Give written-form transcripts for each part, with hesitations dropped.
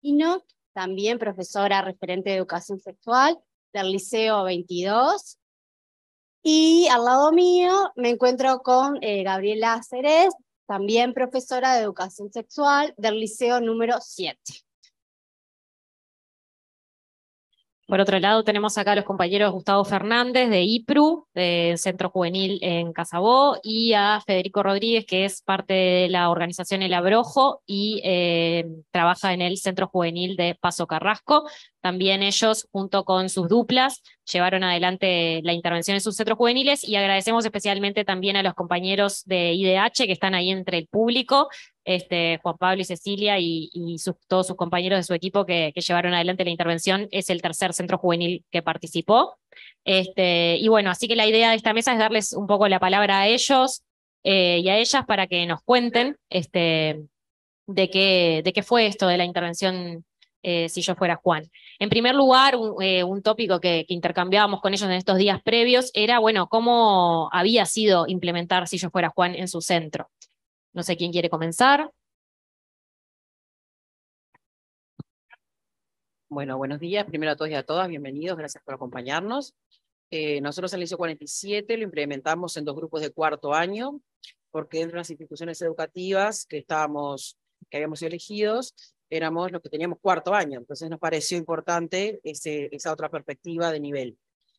Ino, también profesora referente de educación sexual del Liceo 22. Y al lado mío me encuentro con Gabriela Cerez, también profesora de educación sexual del Liceo número 7. Por otro lado, tenemos acá a los compañeros Gustavo Fernández de IPRU, del Centro Juvenil en Casabó, y a Federico Rodríguez, que es parte de la organización El Abrojo y trabaja en el Centro Juvenil de Paso Carrasco. También ellos, junto con sus duplas, llevaron adelante la intervención en sus centros juveniles, y agradecemos especialmente también a los compañeros de IDH que están ahí entre el público, Juan Pablo y Cecilia y todos sus compañeros de su equipo que llevaron adelante la intervención. Es el tercer centro juvenil que participó. Y bueno, así que la idea de esta mesa es darles un poco la palabra a ellos y a ellas para que nos cuenten de qué fue esto de la intervención Si yo fuera Juan. En primer lugar, un tópico que intercambiábamos con ellos en estos días previos era, bueno, cómo había sido implementar Si yo fuera Juan en su centro. No sé quién quiere comenzar. Bueno, buenos días, primero a todos y a todas, bienvenidos, gracias por acompañarnos. Nosotros en el Liceo 47 lo implementamos en 2 grupos de cuarto año, porque dentro de las instituciones educativas que habíamos sido elegidos, éramos los que teníamos cuarto año, entonces nos pareció importante esa otra perspectiva de nivel.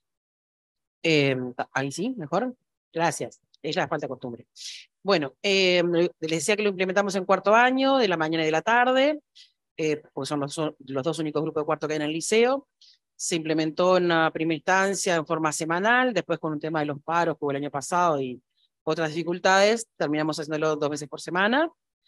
Ahí sí, mejor, gracias, ya falta costumbre. Bueno, les decía que lo implementamos en cuarto año, de la mañana y de la tarde, porque son los 2 únicos grupos de cuarto que hay en el liceo. Se implementó en una primera instancia en forma semanal, después con un tema de los paros que hubo el año pasado y otras dificultades, terminamos haciéndolo 2 veces por semana.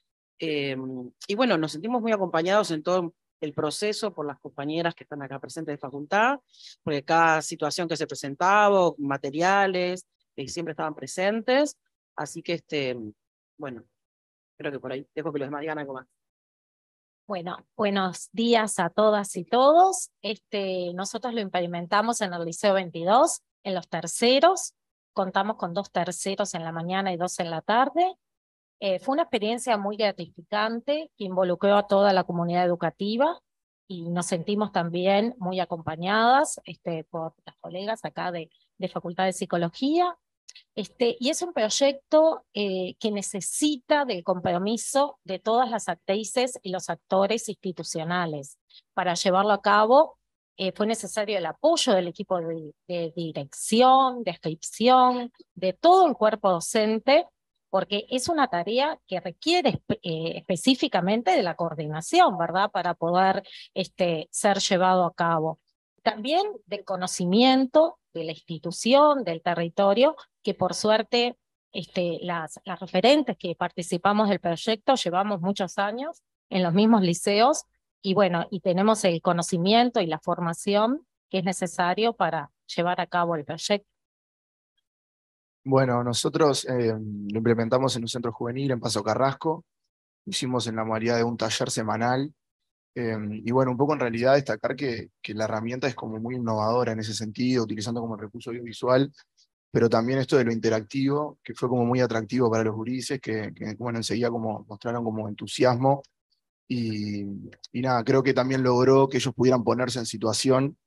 Y bueno, nos sentimos muy acompañados en todo el proceso por las compañeras que están acá presentes de facultad, porque cada situación que se presentaba, materiales, siempre estaban presentes. Así que, bueno, creo que por ahí dejo que los demás digan algo más. Bueno, buenos días a todas y todos. Nosotros lo implementamos en el Liceo 22, en los terceros. Contamos con 2 terceros en la mañana y 2 en la tarde. Fue una experiencia muy gratificante que involucró a toda la comunidad educativa y nos sentimos también muy acompañadas por las colegas acá de Facultad de Psicología. Y es un proyecto que necesita del compromiso de todas las actrices y los actores institucionales. Para llevarlo a cabo fue necesario el apoyo del equipo de dirección, de inscripción, de todo el cuerpo docente, porque es una tarea que requiere específicamente de la coordinación, ¿verdad?, para poder ser llevado a cabo. También del conocimiento de la institución, del territorio, que por suerte las referentes que participamos del proyecto llevamos muchos años en los mismos liceos y bueno, y tenemos el conocimiento y la formación que es necesario para llevar a cabo el proyecto. Bueno, nosotros lo implementamos en un centro juvenil en Paso Carrasco, hicimos en la modalidad de un taller semanal, y bueno, un poco en realidad destacar que la herramienta es como muy innovadora en ese sentido, utilizando como recurso audiovisual, pero también esto de lo interactivo, que fue como muy atractivo para los gurises, que bueno, enseguida como mostraron como entusiasmo, y nada, creo que también logró que ellos pudieran ponerse en situación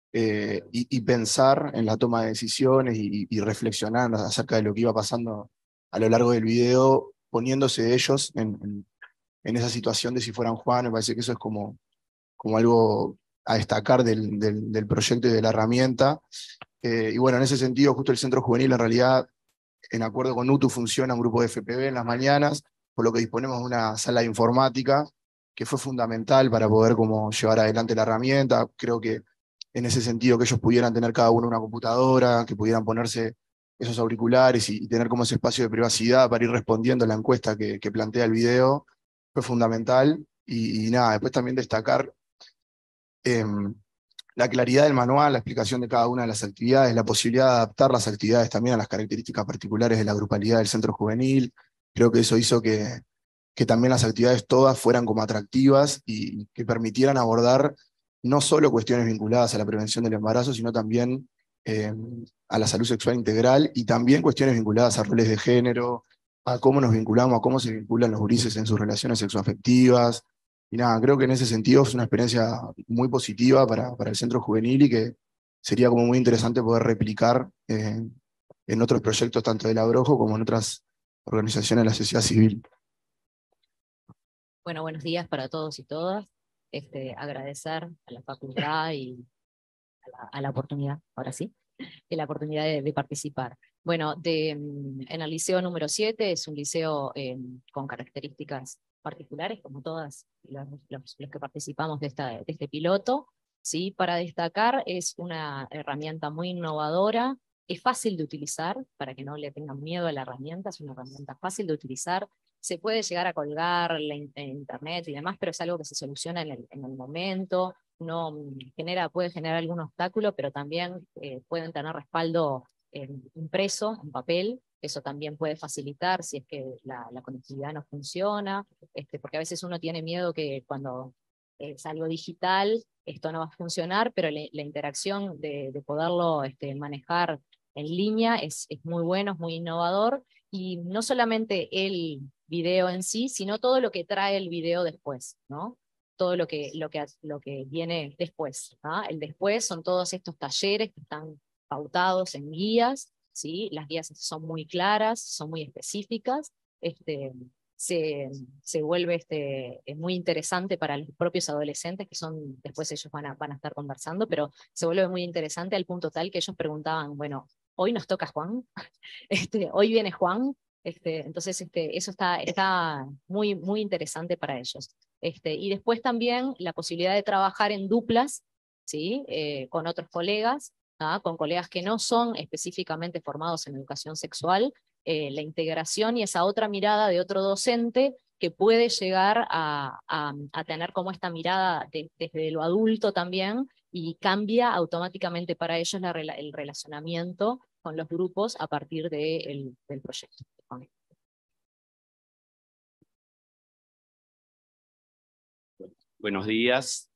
y pensar en la toma de decisiones y reflexionar acerca de lo que iba pasando a lo largo del video, poniéndose ellos en esa situación de si fueran Juan. Me parece que eso es como algo a destacar del proyecto y de la herramienta. Y bueno, en ese sentido, justo el Centro Juvenil, en realidad, en acuerdo con UTU, funciona un grupo de FPV en las mañanas, por lo que disponemos de una sala de informática, que fue fundamental para poder como llevar adelante la herramienta. Creo que en ese sentido que ellos pudieran tener cada uno una computadora, que pudieran ponerse esos auriculares y tener como ese espacio de privacidad para ir respondiendo a la encuesta que plantea el video, fue fundamental. Y nada, después también destacar la claridad del manual, la explicación de cada una de las actividades, la posibilidad de adaptar las actividades también a las características particulares de la grupalidad del centro juvenil. Creo que eso hizo que también las actividades todas fueran como atractivas y que permitieran abordar no solo cuestiones vinculadas a la prevención del embarazo, sino también a la salud sexual integral y también cuestiones vinculadas a roles de género, a cómo nos vinculamos, a cómo se vinculan los gurises en sus relaciones sexoafectivas Y nada, creo que en ese sentido es una experiencia muy positiva para el centro juvenil y que sería como muy interesante poder replicar en otros proyectos, tanto del Abrojo como en otras organizaciones de la sociedad civil. Bueno, buenos días para todos y todas. Agradecer a la facultad y a la oportunidad, ahora sí, la oportunidad de participar. Bueno, en el liceo número 7 es un liceo con características particulares, como todas los que participamos de este piloto. ¿Sí? Para destacar, es una herramienta muy innovadora, es fácil de utilizar, para que no le tengan miedo a la herramienta, es una herramienta fácil de utilizar, se puede llegar a colgar en internet y demás, pero es algo que se soluciona en el momento, no puede generar algún obstáculo, pero también pueden tener respaldo impreso, en papel, eso también puede facilitar si es que la conectividad no funciona, porque a veces uno tiene miedo que cuando es algo digital, esto no va a funcionar, pero la interacción de poderlo manejar en línea es muy bueno, es muy innovador, y no solamente el video en sí, sino todo lo que trae el video después, ¿no? Todo lo que viene después, ¿no? El después son todos estos talleres que están pautados en guías, ¿sí? Las guías son muy claras, son muy específicas, se vuelve muy interesante para los propios adolescentes, que son, después ellos van a estar conversando, pero se vuelve muy interesante al punto tal que ellos preguntaban, bueno, hoy nos toca Juan, hoy viene Juan, entonces eso está muy, muy interesante para ellos. Y después también la posibilidad de trabajar en duplas, ¿sí? Con otros colegas, ¿ah? Con colegas que no son específicamente formados en educación sexual, la integración y esa otra mirada de otro docente que puede llegar a tener como esta mirada desde lo adulto también, y cambia automáticamente para ellos el relacionamiento con los grupos a partir del proyecto. Buenos días.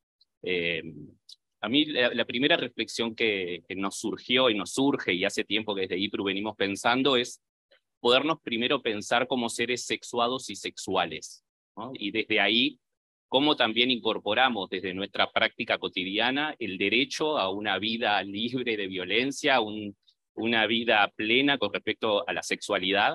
A mí la primera reflexión que nos surgió y nos surge, y hace tiempo que desde IPRU venimos pensando, es podernos primero pensar como seres sexuados y sexuales, ¿no? Y desde ahí, cómo también incorporamos desde nuestra práctica cotidiana el derecho a una vida libre de violencia, una vida plena con respecto a la sexualidad.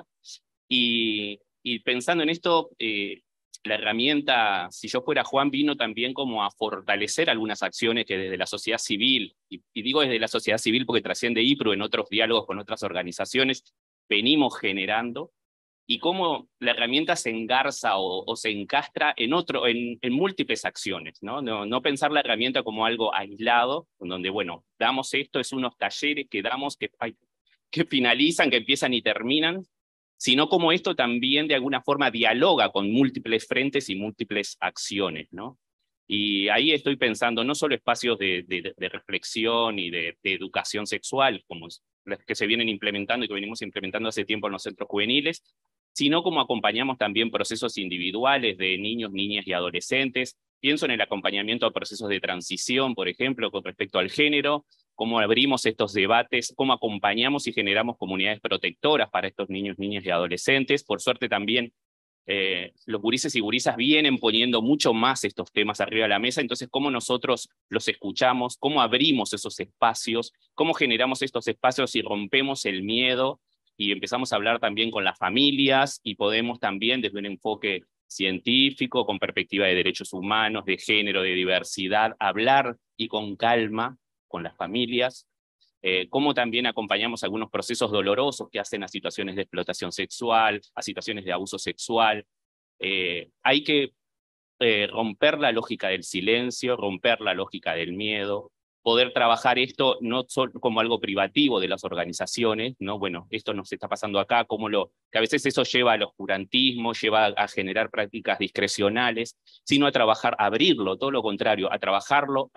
Y pensando en esto, la herramienta, si yo fuera Juan, vino también como a fortalecer algunas acciones que desde la sociedad civil, y digo desde la sociedad civil porque trasciende IPRU en otros diálogos con otras organizaciones, venimos generando, y cómo la herramienta se engarza o se encastra en múltiples acciones, ¿no? No pensar la herramienta como algo aislado, donde, bueno, damos esto, es unos talleres que damos que finalizan, que empiezan y terminan, sino como esto también de alguna forma dialoga con múltiples frentes y múltiples acciones, ¿no? Y ahí estoy pensando no solo espacios de reflexión y de educación sexual, como los que se vienen implementando y que venimos implementando hace tiempo en los centros juveniles, sino como acompañamos también procesos individuales de niños, niñas y adolescentes. Pienso en el acompañamiento a procesos de transición, por ejemplo, con respecto al género, cómo abrimos estos debates, cómo acompañamos y generamos comunidades protectoras para estos niños, niñas y adolescentes. Por suerte también los gurises y gurisas vienen poniendo mucho más estos temas arriba de la mesa, entonces cómo nosotros los escuchamos, cómo abrimos esos espacios, cómo generamos estos espacios y rompemos el miedo y empezamos a hablar también con las familias y podemos también desde un enfoque científico, con perspectiva de derechos humanos, de género, de diversidad, hablar y con calma con las familias, cómo también acompañamos algunos procesos dolorosos que hacen a situaciones de explotación sexual, a situaciones de abuso sexual. Hay que romper la lógica del silencio, romper la lógica del miedo, poder trabajar esto no solo como algo privativo de las organizaciones, ¿no? Bueno, esto nos está pasando acá, que a veces eso lleva al oscurantismo, lleva a generar prácticas discrecionales, sino a trabajar, a abrirlo, todo lo contrario, a trabajarlo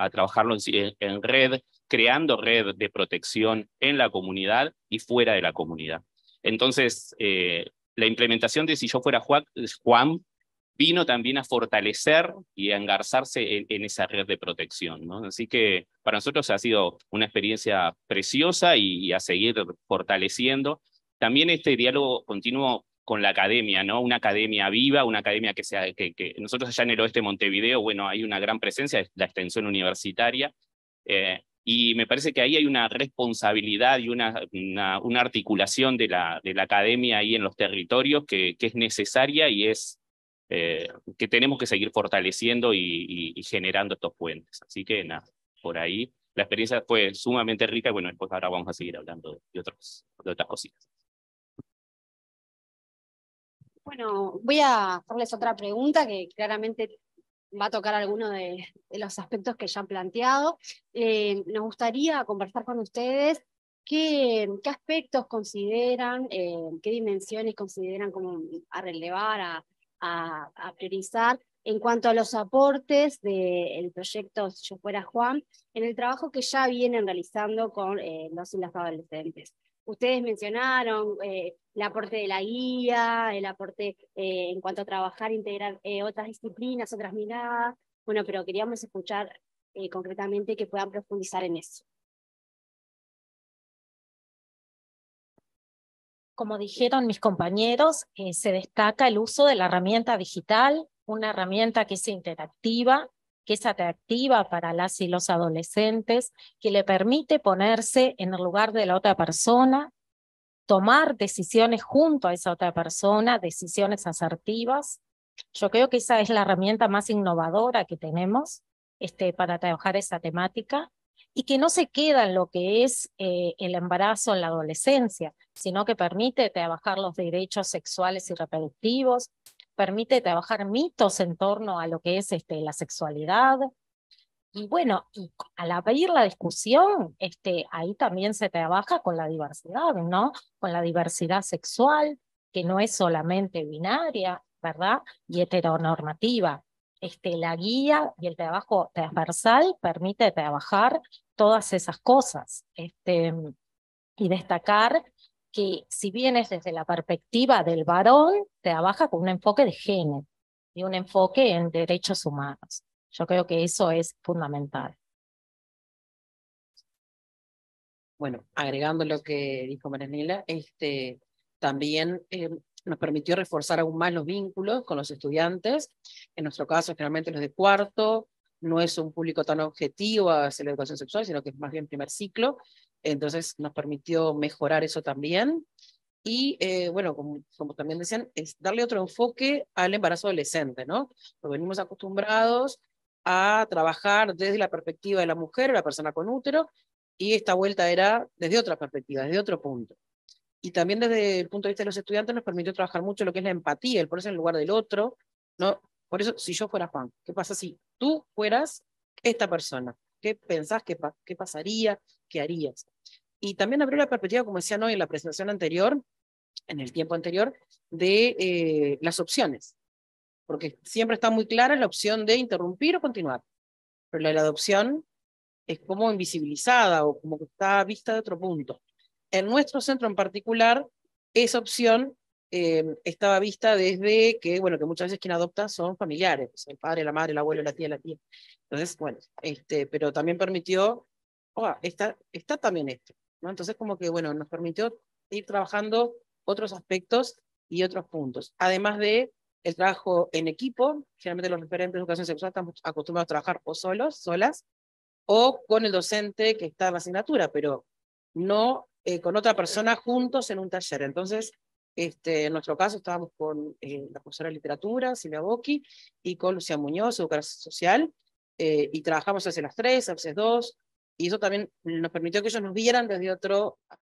en red, creando red de protección en la comunidad y fuera de la comunidad. Entonces, la implementación de Si yo fuera Juan vino también a fortalecer y a engarzarse en esa red de protección, ¿no? Así que para nosotros ha sido una experiencia preciosa y a seguir fortaleciendo. También este diálogo continuo con la academia, ¿no? Una academia viva, una academia que nosotros allá en el oeste de Montevideo, bueno, hay una gran presencia, es la extensión universitaria, y me parece que ahí hay una responsabilidad y una articulación de la academia ahí en los territorios que es necesaria y que tenemos que seguir fortaleciendo y generando estos puentes. Así que nada, por ahí la experiencia fue sumamente rica y bueno, después ahora vamos a seguir hablando de otras cositas. Bueno, voy a hacerles otra pregunta que claramente va a tocar algunos de los aspectos que ya han planteado. Nos gustaría conversar con ustedes qué aspectos consideran, qué dimensiones consideran como a relevar, a priorizar en cuanto a los aportes del proyecto Si Yo Fuera Juan, en el trabajo que ya vienen realizando con los y las adolescentes. Ustedes mencionaron el aporte de la guía, el aporte en cuanto a trabajar, integrar otras disciplinas, otras miradas, bueno, pero queríamos escuchar concretamente que puedan profundizar en eso. Como dijeron mis compañeros, se destaca el uso de la herramienta digital, una herramienta que es interactiva, que es atractiva para las y los adolescentes, que le permite ponerse en el lugar de la otra persona, tomar decisiones junto a esa otra persona, decisiones asertivas. Yo creo que esa es la herramienta más innovadora que tenemos para trabajar esa temática y que no se queda en lo que es el embarazo en la adolescencia, sino que permite trabajar los derechos sexuales y reproductivos, permite trabajar mitos en torno a lo que es la sexualidad. Y bueno, y al abrir la discusión, ahí también se trabaja con la diversidad, ¿no? Con la diversidad sexual, que no es solamente binaria, ¿verdad? Y heteronormativa. La guía y el trabajo transversal permite trabajar todas esas cosas. Y destacar que si bien es desde la perspectiva del varón, trabaja con un enfoque de género y un enfoque en derechos humanos. Yo creo que eso es fundamental. Bueno, agregando lo que dijo Marianela, también nos permitió reforzar aún más los vínculos con los estudiantes. En nuestro caso, generalmente los de cuarto, no es un público tan objetivo hacia la educación sexual, sino que es más bien primer ciclo. Entonces nos permitió mejorar eso también. Y bueno, como también decían, es darle otro enfoque al embarazo adolescente, ¿no? Porque venimos acostumbrados a trabajar desde la perspectiva de la mujer o la persona con útero, y esta vuelta era desde otra perspectiva, desde otro punto. Y también desde el punto de vista de los estudiantes nos permitió trabajar mucho lo que es la empatía, el ponerse en el lugar del otro, ¿no? Por eso, si yo fuera Juan, ¿qué pasa si tú fueras esta persona? ¿Qué pensás? ¿Qué pasaría? ¿Qué harías? Y también abrió la perspectiva, como decían hoy en la presentación anterior, en el tiempo anterior, de las opciones. Porque siempre está muy clara la opción de interrumpir o continuar. Pero la adopción es como invisibilizada o como que está vista de otro punto. En nuestro centro en particular, esa opción estaba vista desde que, bueno, que muchas veces quien adopta son familiares, el padre, la madre, el abuelo, la tía, la tía. Entonces, bueno, pero también permitió, está también esto, ¿no? Entonces, como que, bueno, nos permitió ir trabajando otros aspectos y otros puntos. Además de el trabajo en equipo, generalmente los referentes de educación sexual estamos acostumbrados a trabajar o solos, solas, o con el docente que está en la asignatura, pero no con otra persona juntos en un taller. Entonces, en nuestro caso estábamos con la profesora de literatura, Silvia Bocchi, y con Lucía Muñoz, educación social, y trabajamos a veces las 3, a veces 2, y eso también nos permitió que ellos nos vieran desde otro